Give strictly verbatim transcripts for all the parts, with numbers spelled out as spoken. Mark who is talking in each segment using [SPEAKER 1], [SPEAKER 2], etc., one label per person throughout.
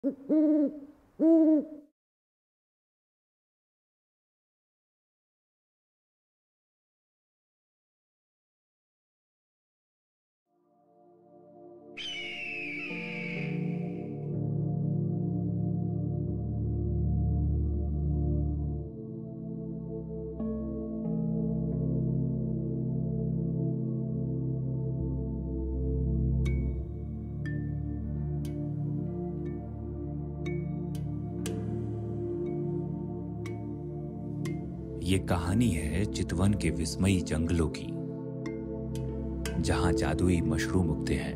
[SPEAKER 1] ये कहानी है चितवन के विस्मयी जंगलों की, जहां जादुई मशरूम उगते हैं।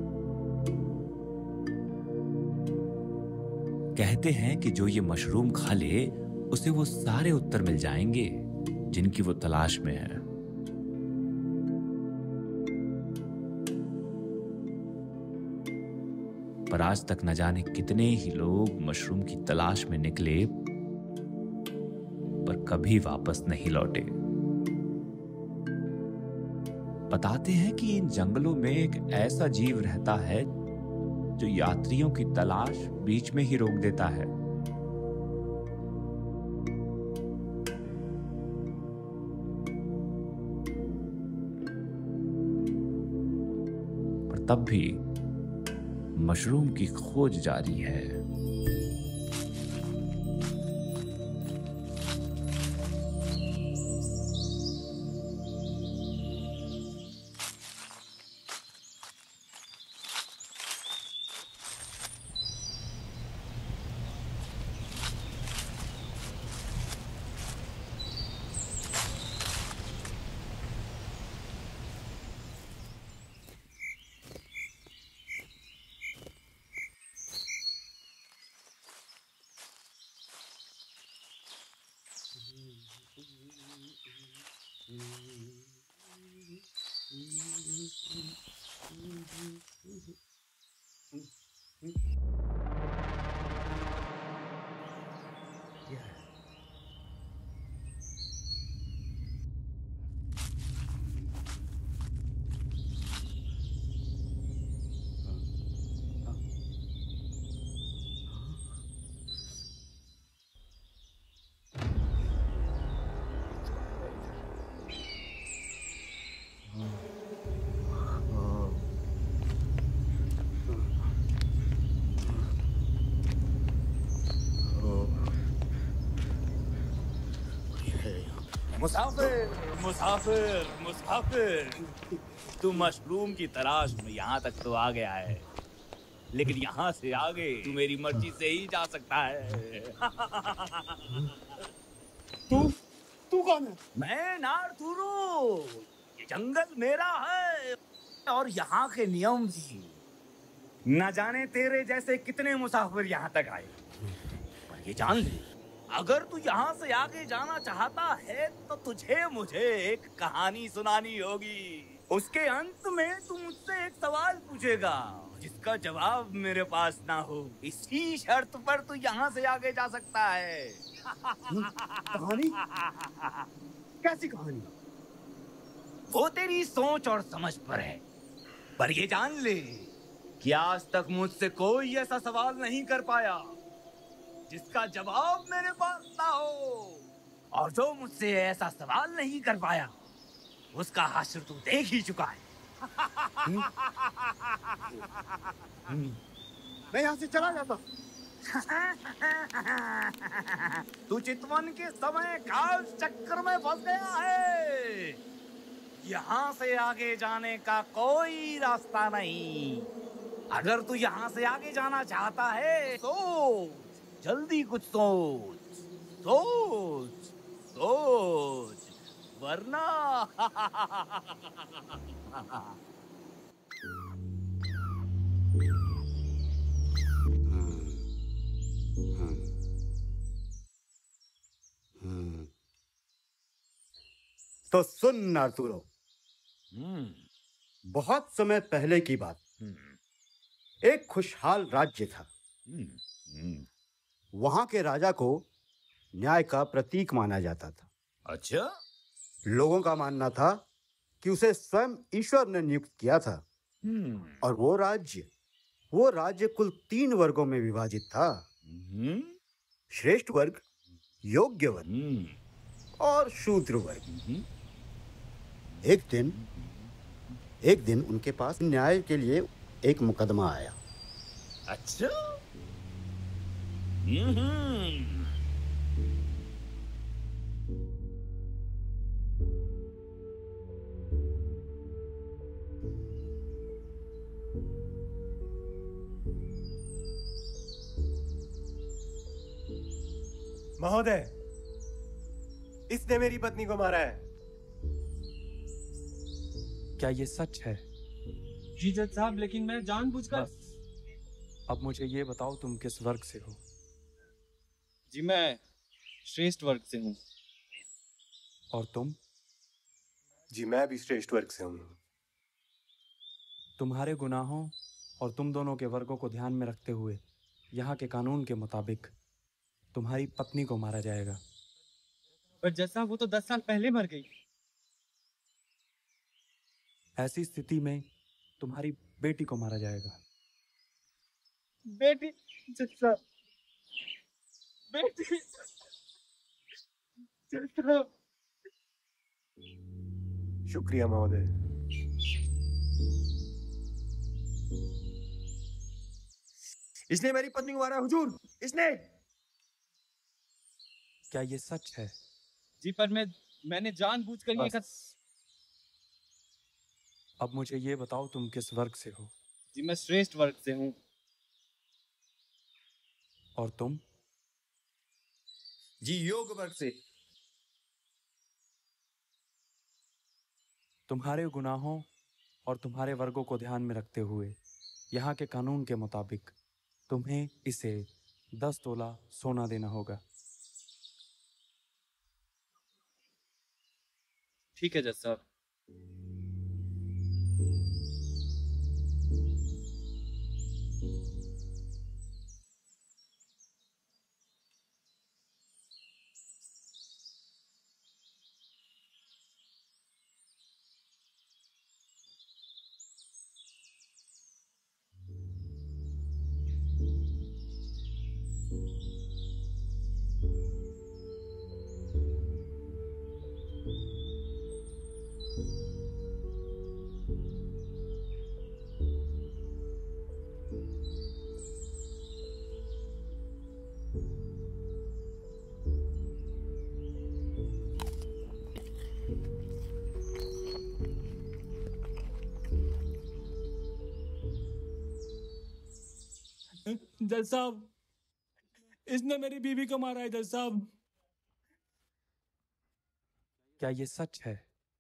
[SPEAKER 1] कहते हैं कि जो ये मशरूम खा ले उसे वो सारे उत्तर मिल जाएंगे जिनकी वो तलाश में है। पर आज तक न जाने कितने ही लोग मशरूम की तलाश में निकले पर कभी वापस नहीं लौटे। बताते हैं कि इन जंगलों में एक ऐसा जीव रहता है जो यात्रियों की तलाश बीच में ही रोक देता है। पर तब भी मशरूम की खोज जारी है।
[SPEAKER 2] मुसाफिर, मुसाफिर, मुसाफिर, तू मशरूम की तलाश में यहाँ तक तो आ गया है, लेकिन यहाँ से आगे तू मेरी मर्जी से ही जा सकता है।
[SPEAKER 3] तू तू कौन है?
[SPEAKER 2] मैं नारथुरो, ये जंगल मेरा है और यहाँ के नियम भी। न जाने तेरे जैसे कितने मुसाफिर यहाँ तक आए, पर ये जान ले, अगर तू यहाँ से आगे जाना चाहता है तो तुझे मुझे एक कहानी सुनानी होगी। उसके अंत में तू मुझसे एक सवाल पूछेगा जिसका जवाब मेरे पास ना हो। इसी शर्त पर तू यहाँ से आगे जा सकता है।
[SPEAKER 3] कहानी? कैसी कहानी?
[SPEAKER 2] वो तेरी सोच और समझ पर है, पर ये जान ले कि आज तक मुझसे कोई ऐसा सवाल नहीं कर पाया जिसका जवाब मेरे पास ना हो। और जो मुझसे ऐसा सवाल नहीं कर पाया उसका हाशिर तू देख ही चुका है।
[SPEAKER 3] मैं यहाँ से चला जाता।
[SPEAKER 2] तू चितवन के समय काल चक्कर में फंस गया है। यहाँ से आगे जाने का कोई रास्ता नहीं। अगर तू यहाँ से आगे जाना चाहता है तो जल्दी कुछ सोच, सोच, सोच, वरना
[SPEAKER 3] तो सुन नारतुरो, बहुत समय पहले की बात, एक खुशहाल राज्य था। वहां के राजा को न्याय का प्रतीक माना जाता था।
[SPEAKER 2] अच्छा?
[SPEAKER 3] लोगों का मानना था कि उसे स्वयं ईश्वर ने नियुक्त किया था और वो राज्य वो राज्य कुल तीन वर्गों में विभाजित था।
[SPEAKER 2] हम्म,
[SPEAKER 3] श्रेष्ठ वर्ग, योग्य वर्ग
[SPEAKER 2] हम्म,
[SPEAKER 3] और शूद्र वर्ग।
[SPEAKER 2] हम्म।
[SPEAKER 3] एक दिन एक दिन उनके पास न्याय के लिए एक मुकदमा आया।
[SPEAKER 2] अच्छा। हम्म।
[SPEAKER 4] महोदय, इसने मेरी पत्नी को मारा है।
[SPEAKER 5] क्या ये सच है?
[SPEAKER 6] जी जज साहब, लेकिन मैं जानबूझकर।
[SPEAKER 5] बस अब मुझे ये बताओ, तुम किस वर्ग से हो?
[SPEAKER 6] जी मैं श्रेष्ठ वर्ग से हूँ।
[SPEAKER 5] और तुम?
[SPEAKER 4] जी मैं भी श्रेष्ठ वर्ग से हूँ।
[SPEAKER 5] तुम्हारे गुनाहों और तुम दोनों के वर्गों को ध्यान में रखते हुए यहाँ के कानून के मुताबिक तुम्हारी पत्नी को मारा जाएगा।
[SPEAKER 6] पर जज साहब, वो तो दस साल पहले मर गई।
[SPEAKER 5] ऐसी स्थिति में तुम्हारी बेटी को मारा जाएगा।
[SPEAKER 6] बेटी? जज साहब, बेटी? जज साहब।
[SPEAKER 4] शुक्रिया महोदय।
[SPEAKER 7] इसने मेरी पत्नी को मारा है हुजूर, इसने।
[SPEAKER 5] क्या ये सच है?
[SPEAKER 6] जी पर मैं मैंने जानबूझकर ये कर।
[SPEAKER 5] अब मुझे ये बताओ, तुम किस वर्ग से हो?
[SPEAKER 6] जी मैं श्रेष्ठ वर्ग से हूँ।
[SPEAKER 5] और तुम?
[SPEAKER 7] जी योग वर्ग से।
[SPEAKER 5] तुम्हारे गुनाहों और तुम्हारे वर्गों को ध्यान में रखते हुए यहाँ के कानून के मुताबिक तुम्हें इसे दस तोला सोना देना होगा।
[SPEAKER 6] ठीक है जज साहब।
[SPEAKER 8] जज साहब, इसने मेरी बीवी को मारा है जज साहब।
[SPEAKER 5] क्या ये सच है?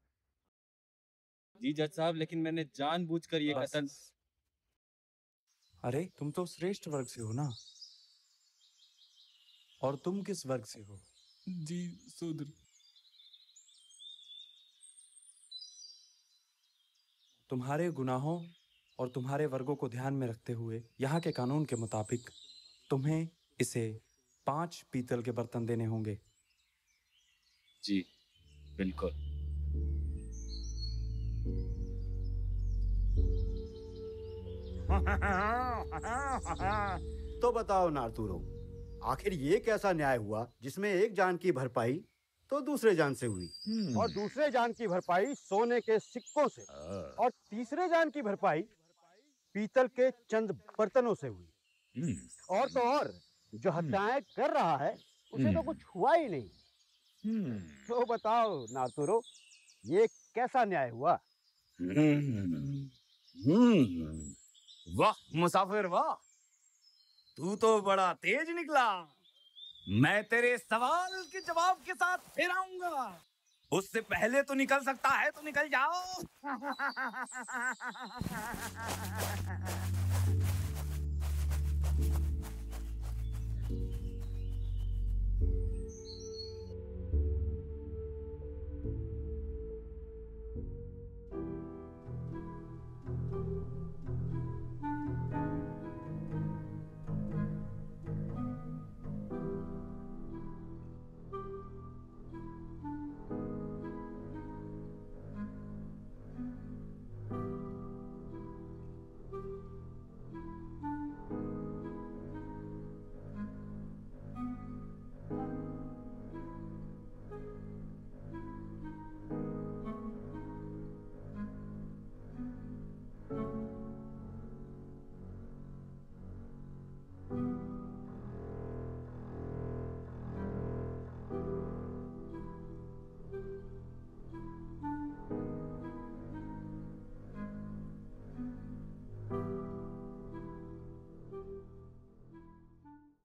[SPEAKER 6] जी जज साहब, लेकिन मैंने जानबूझकर ये कतल।
[SPEAKER 5] अरे तुम तो श्रेष्ठ वर्ग से हो ना? और तुम किस वर्ग से हो?
[SPEAKER 8] जी शूद्र।
[SPEAKER 5] तुम्हारे गुनाहों और तुम्हारे वर्गों को ध्यान में रखते हुए यहाँ के कानून के मुताबिक तुम्हें इसे पांच पीतल के बर्तन देने होंगे।
[SPEAKER 6] जी बिल्कुल।
[SPEAKER 3] तो बताओ नारतुरो, आखिर ये कैसा न्याय हुआ जिसमें एक जान की भरपाई तो दूसरे जान से हुई, और दूसरे जान की भरपाई सोने के सिक्कों से, और तीसरे जान की भरपाई पीतल के चंद बर्तनों से हुई। और तो और जो हत्याएं कर रहा है उसे तो कुछ हुआ ही नहीं। तो बताओ नारतुरो, ये कैसा न्याय हुआ?
[SPEAKER 2] वाह मुसाफिर वाह, तू तो बड़ा तेज निकला। मैं तेरे सवाल के जवाब के साथ फिर आऊंगा। उससे पहले तो निकल सकता है तो निकल जाओ।